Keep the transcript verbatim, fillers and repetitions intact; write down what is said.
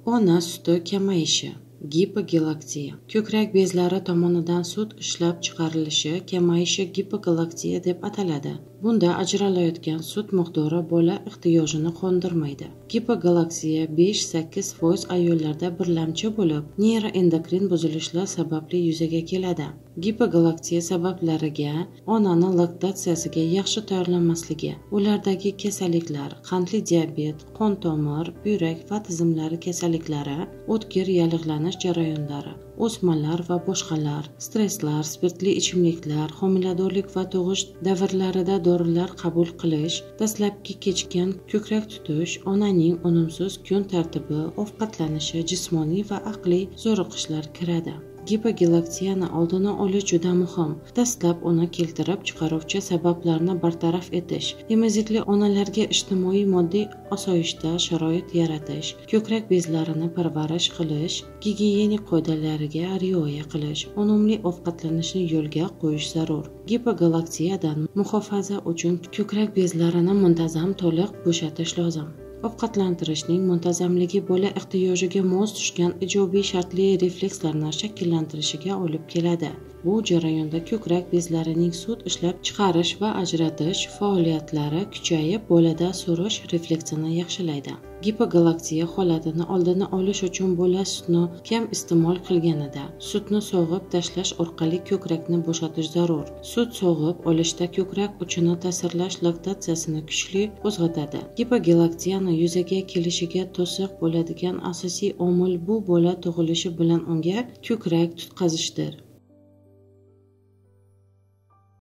Ona suti kamayishi. Gipogalaktiya. Ko'krak bezlari tomonidan sut ishlab chiqarilishi kamayishi gipogalaktiya deb ataladi. Bunda ajralayotgan sut miqdori bola ehtiyojini qondirmaydi. Gipogalaktiya besh sakkiz foiz ayollarda birlamchi bo'lib, neyroendokrin buzilishlar sababli yuzaga keladi. Gipogalaktiya sabablariga onani laktatsiyasiga yaxshi tayyorlanmasligi, ulardagi kasalliklar, qandli diabet, qon tomir, buyrak va tizimlari kasalliklari, o'tkir yallig'lanish jarayonlari, o'smalar va boshqalar, stresslar, spirtli ichimliklar, homiladorlik va tug'ish davrlarida dorilar qabul qilish, dastlabki kechikkan ko'krak tutish, onaning unumsiz kun tartibi, ovqatlanishi, jismoniy va aqliy zo'riqishlar kiradi. Gipogalaktiyani oldini olish juda muhim. Dastlab uni keltirib chiqaruvchi sabablarni bartaraf etish, emizikli onalarga ijtimoiy moddiy osoyishta sharoit yaratish, ko'krak bezlarini parvarish qilish, gigiyenik qoidalariga rioya qilish, unumli ovqatlanishni yo'lga qo'yish zarur. Gipogalaktiyadan muhofaza uchun ko'krak bezlarini muntazam to'liq bo'shatish lozim. Ovqatlantirishning muntazamligi bola ehtiyojiga mos tushgan ijobiy shartli reflekslarni shakllantirishiga olib keladi. Bu jarayonda ko'krak bezlarining sut ishlab chiqarish va ajratish faoliyatlari kuchayib, bolada so'rish refleksini yaxshilaydi. Gipogalaktiya holatini oldini olish uchun bola sutni kam iste'mol qilganida sutni sog'ib tashlash orqali ko'krakni bo'shatish zarur. Sut sog'ib olishda ko'krak uchini ta'sirlash laktatsiyasini kuchli qo'zg'atadi. Gipogalaktiyani yuzaga kelishiga to'siq bo'ladigan asosiy omil bu bola tug'ilishi bilan unga ko'krak tutqazishdir.